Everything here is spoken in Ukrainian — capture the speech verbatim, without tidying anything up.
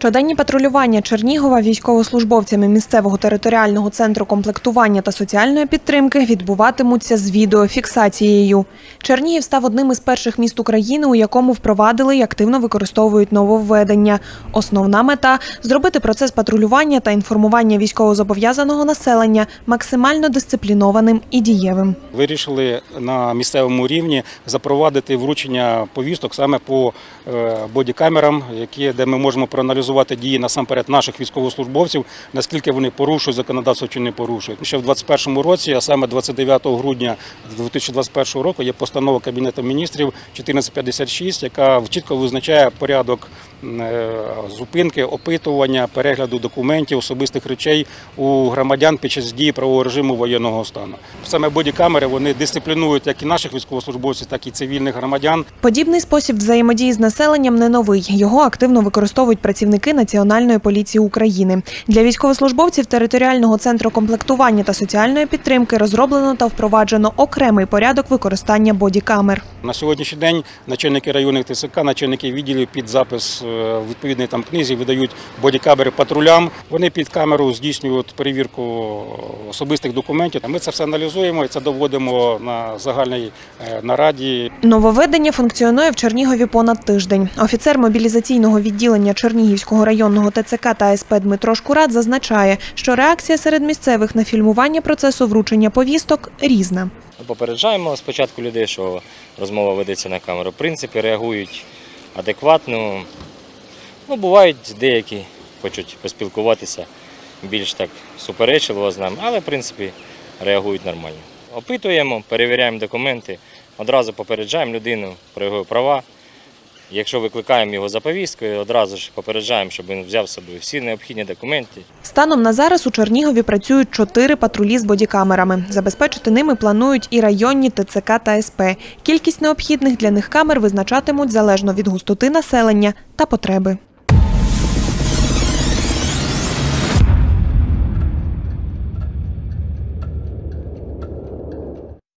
Щоденні патрулювання Чернігова військовослужбовцями місцевого територіального центру комплектування та соціальної підтримки відбуватимуться з відеофіксацією. Чернігів став одним із перших міст України, у якому впровадили і активно використовують нововведення. Основна мета – зробити процес патрулювання та інформування військовозобов'язаного населення максимально дисциплінованим і дієвим. Вирішили на місцевому рівні запровадити вручення повісток саме по бодікамерам, які, де ми можемо проаналізувати дії насамперед наших військовослужбовців, наскільки вони порушують законодавство чи не порушують. Ще в двадцять першому році, а саме двадцять дев'ятого грудня дві тисячі двадцять першого року, є постанова Кабінету міністрів чотирнадцять п'ятдесят шість, яка чітко визначає порядок зупинки, опитування, перегляду документів, особистих речей у громадян під час дії правового режиму воєнного стану. Саме бодікамери, вони дисциплінують як і наших військовослужбовців, так і цивільних громадян. Подібний спосіб взаємодії з населенням не новий. Його активно використовують працівники Національної поліції України. Для військовослужбовців територіального центру комплектування та соціальної підтримки розроблено та впроваджено окремий порядок використання бодікамер. На сьогоднішній день начальники районних ТЦК, начальники відділів під запис в відповідній там книзі видають бодікамери патрулям. Вони під камеру здійснюють перевірку особистих документів. Ми це все аналізуємо і це доводимо на загальній нараді. Нововведення функціонує в Чернігові понад тиждень. Офіцер мобілізаційного відділення Чернігівського районного ТЦК та СП Дмитро Шкурат зазначає, що реакція серед місцевих на фільмування процесу вручення повісток різна. Ми попереджаємо спочатку людей, що розмова ведеться на камеру. В принципі, реагують адекватно. Ну, бувають деякі, хочуть поспілкуватися більш так суперечливо з нами, але в принципі реагують нормально. Опитуємо, перевіряємо документи, одразу попереджаємо людину про його права. Якщо викликаємо його за повісткою, одразу ж попереджаємо, щоб він взяв з собою всі необхідні документи. Станом на зараз у Чернігові працюють чотири патрулі з бодікамерами. Забезпечити ними планують і районні ТЦК та СП. Кількість необхідних для них камер визначатимуть залежно від густоти населення та потреби.